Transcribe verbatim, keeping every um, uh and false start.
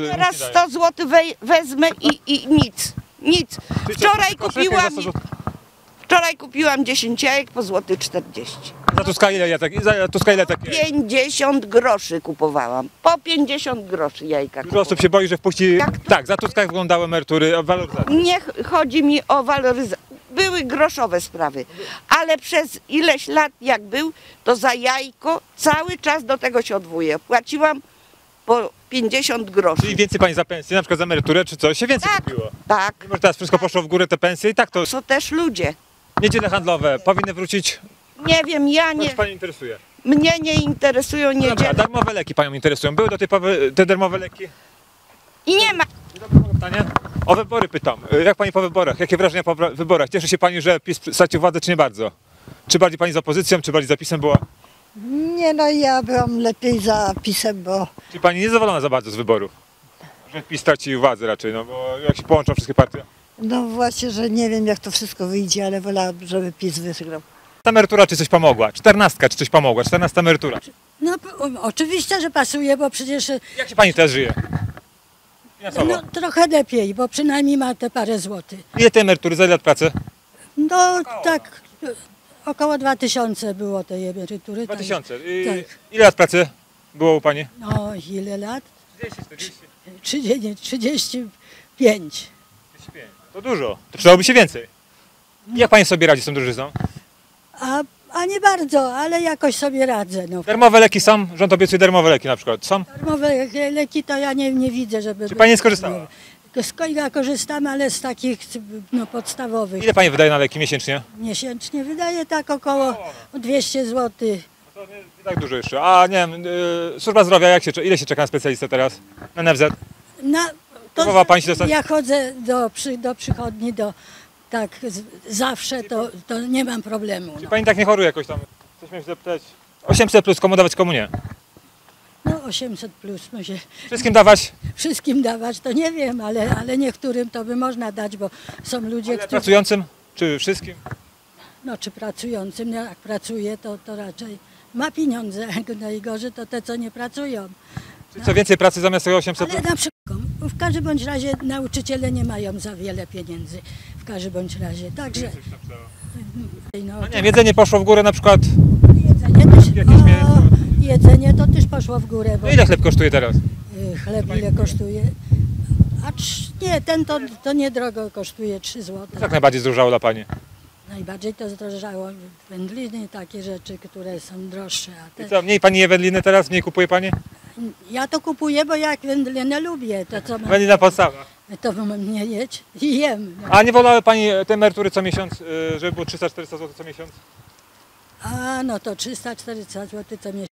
Teraz sto złotych we, wezmę i, i nic, nic. Wczoraj kupiłam, wczoraj kupiłam dziesięć jajek po złoty czterdzieści. Za Tuska ile jajek? Za Tuska ile takie? pięćdziesiąt groszy kupowałam. Po pięćdziesiąt groszy jajka. Dużo osób się boi, że wpuści... Jak to? Tak, za Tuska jak wyglądały emerytury, a waloryzacja. Nie chodzi mi o waloryzację. Były groszowe sprawy, ale przez ileś lat jak był, to za jajko cały czas do tego się odwołuję. Płaciłam po pięćdziesiąt groszy. Czyli więcej pani za pensję, na przykład za emeryturę czy coś, się więcej Tak, kupiło. tak. Mimo, że teraz wszystko poszło w górę, te pensje i tak to... Są też ludzie. Niedziele handlowe powinny wrócić. Nie wiem, ja Co nie, się pani interesuje? mnie nie interesują Dobra, niedziele darmowe leki panią interesują. Były do tej pory te darmowe leki? i nie ma. Dobre mogę pytanie? O wybory pytam. Jak pani po wyborach? Jakie wrażenia po wyborach? Cieszy się pani, że PiS stracił władzę, czy nie bardzo? Czy bardziej pani z opozycją, czy bardziej za PiS-em była? Nie no, ja byłam lepiej za PiS-em, bo Czy pani nie zadowolona za bardzo z wyborów? Że PiS stracił władzę raczej, no bo jak się połączą wszystkie partie. no właśnie, że nie wiem jak to wszystko wyjdzie, ale wolałabym, żeby PiS wygrał. Ta emerytura czy coś pomogła? Czternastka czy coś pomogła? Czternasta emerytura. No o- oczywiście, że pasuje, bo przecież Jak się pani teraz żyje? Finansowo. no, trochę lepiej, bo przynajmniej ma te parę złotych. Ile tej emerytury, za ile lat pracy? No tak, około dwa tysiące było tej emerytury. Dwa tak. tysiące. I Tak. ile lat pracy było u pani? No ile lat? trzydzieści, czterdzieści. trzydzieści, trzydzieści pięć. To dużo. To przydałoby się więcej. Jak pani sobie radzi z tą drożyzną? A, a nie bardzo, ale jakoś sobie radzę. No. Darmowe leki są? Rząd obiecuje darmowe leki na przykład. Są? Darmowe leki to ja nie, nie widzę, żeby... Czy pani nie skorzystała? Sko- Ja korzystam, ale z takich no, podstawowych. Ile pani wydaje na leki miesięcznie? Miesięcznie wydaje tak około dwieście złotych. To nie, nie tak dużo jeszcze. A nie wiem, yy, służba zdrowia, jak się, cze- ile się czeka na specjalistę teraz? Na N F Z? Na, Próbowała pani się dostać? Ja chodzę do, przy, do przychodni, do, tak z, zawsze, to, to nie mam problemu. Czy No, pani tak nie choruje jakoś tam? Coś miałem się zapytać. osiemset plus komu dawać, komu nie? no osiemset plus, no się Wszystkim dawać? wszystkim dawać, to nie wiem, ale, ale niektórym to by można dać, bo są ludzie, którzy, Pracującym? Czy wszystkim? no czy pracującym, no, jak pracuje, to, to raczej ma pieniądze, najgorzej to te, co nie pracują. Czy co więcej pracy zamiast tego osiemset Ale plus? na przykład, w każdym bądź razie nauczyciele nie mają za wiele pieniędzy, w każdym bądź razie, także no, No nie wiem, jedzenie poszło w górę na przykład. jedzenie, też, Jakieś o, mięso. jedzenie to też poszło w górę, bo No ile chleb kosztuje teraz? y, chleb ile kosztuje, a trz, nie, ten to, to niedrogo kosztuje trzy złote. Tak najbardziej zdrożało dla pani. Najbardziej to zdrożało wędliny, takie rzeczy, które są droższe. A I te, co, mniej pani je wędliny teraz, mniej kupuje pani? ja to kupuję, bo jak wędlinę lubię, to co mam, Wędlina podstawa. to mam nie jeść i jem. No. A nie wolały pani te emerytury co miesiąc, y, żeby było trzysta czterysta złotych co miesiąc? A no to trzysta czterysta złotych co miesiąc.